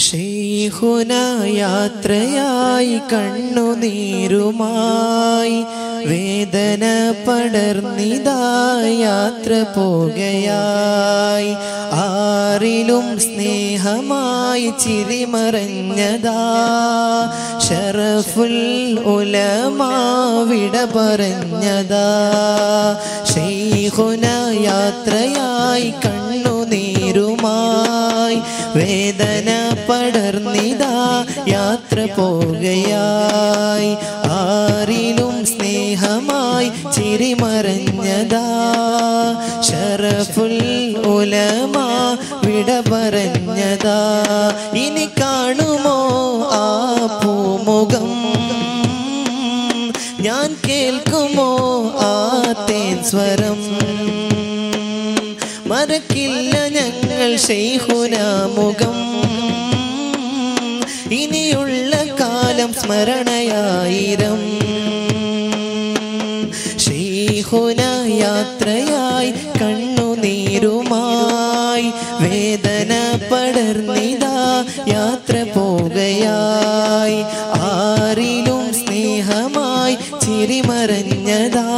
ശൈഖുന യാത്രയായി കണ്ണുനീരുമായി വേദന പടർന്നിതാ യാത്ര പോകയായി ആരിലും സ്നേഹമായി ചിരിമറഞ്ഞതാ ശറഫുൽ ഉലമാ വിട പറഞ്ഞതാ ശൈഖുന യാത്രയായി കണ്ണുനീരുമായി വേദന പടർന്നിതാ യാത്ര പോകയായി ആരിലും സ്നേഹമായി ചിരിമറഞ്ഞതാ ശറഫുൽ ഉലമാ വിട പറഞ്ഞതാ ഇനി കാണുമോ ആ പൂമുഖം ഞാൻ കേൾക്കുമോ ആ തേൻ സ്വരം മറക്കില്ല ഞങ്ങൾ ശൈഖുന മുഖം ഇനിയുള്ള കാലം സ്മരണയായിരം ശൈഖുന യാത്രയായി കണ്ണുനീരുമായി വേദന പടർന്നിതാ യാത്ര പോകയായി ആരിലും സ്നേഹമായി ചിരിമറഞ്ഞതാ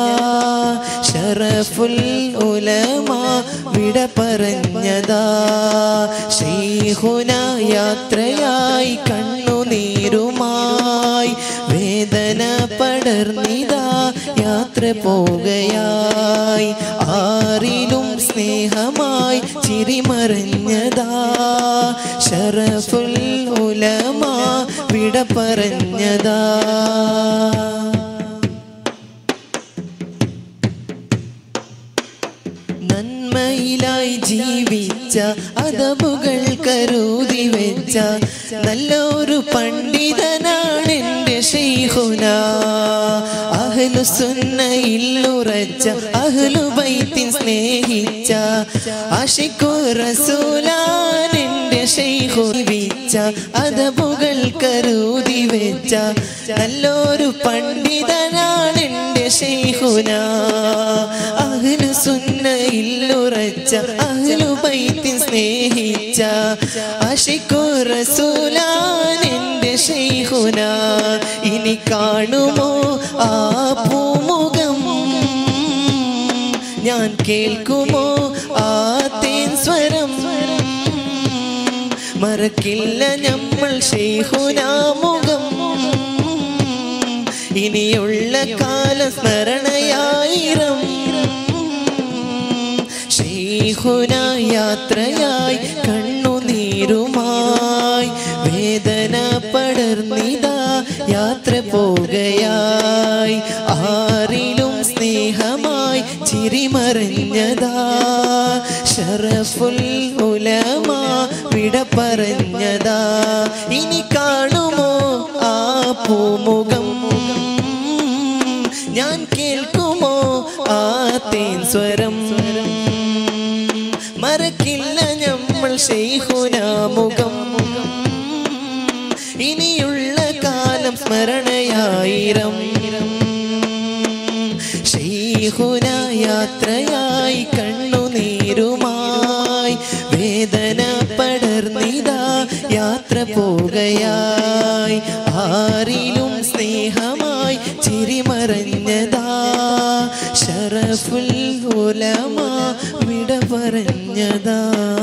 ശറഫുൽ ഉലമാ വിട പറഞ്ഞതാ ശൈഖുന യാത്രയായി കണ്ണുനീരുമായി വേദന പടർന്നിതാ യാത്ര പോകയായി ആരിലും സ്നേഹമായി ചിരിമറഞ്ഞതാ ശറഫുൽ ഉലമാ വിട പറഞ്ഞതാ നന്മയിലായി ജീവിച്ച അദബുകൾ കരുതി വെച്ച നല്ലൊരു പണ്ഡിതനാണ് എൻ്റെ ശൈഖുന അഹ്ലുസുന്നയിൽ ഉറച്ച അഹ്ലുബൈത്തിൻ സ്നേഹിച്ച ആശിഖുർ റസൂലാൻ എൻ്റെ ശൈഖു ജീവിച്ച അദബുകൾ കരുതി വെച്ച നല്ലൊരു പണ്ഡിതനാണ് എൻ്റെ ശൈഖുന അഹ്ലുസുന്നയിൽ ഉറച്ച അഹ്ലുബൈത്തിൻ സ്നേഹിച്ച ആശിഖുർ റസൂലാൻ എൻ്റെ ശൈഖുന ഇനി കാണുമോ ആ പൂമുഖം ഞാൻ കേൾക്കുമോ ആ തേൻ സ്വരം മറക്കില്ല നമ്മൾ ശൈഖുന മുഖം ഇനിയുള്ള കാല സ്മരണയായിരം ശൈഖുന യാത്രയായി കണ്ണുനീരുമായി വേദന പടർന്നിതാ യാത്ര പോകയായി ആരിലും സ്നേഹമായി ചിരിമറഞ്ഞതാ ശറഫുൽ ഉലമാ വിട പറഞ്ഞതാ ഇനി കാണുമോ ആ പൂമുഖം ഞാൻ കേൾക്കുമോ ആ തേൻ സ്വരം മറക്കില്ല നമ്മൾ ശൈഖുന മുഖം ഇനിയുള്ള കാലം സ്മരണയായിരം ശൈഖുന യാത്രയായി കണ്ണുനീരുമായി വേദന പടർന്നിതാ യാത്ര പോകയായി ആരിലും സ്നേഹമായി ചിരിമറഞ്ഞതാ ശറഫുൽ ഉലമാ വിട പറഞ്ഞതാ